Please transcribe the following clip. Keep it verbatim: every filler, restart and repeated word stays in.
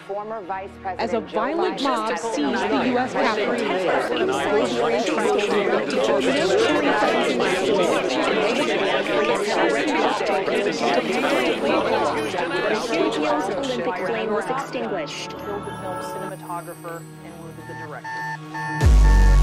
former Vice President As a violent mob seized the U S Capitol. Sergio's Olympic flame was extinguished. Killed the film's cinematographer and wounded the director.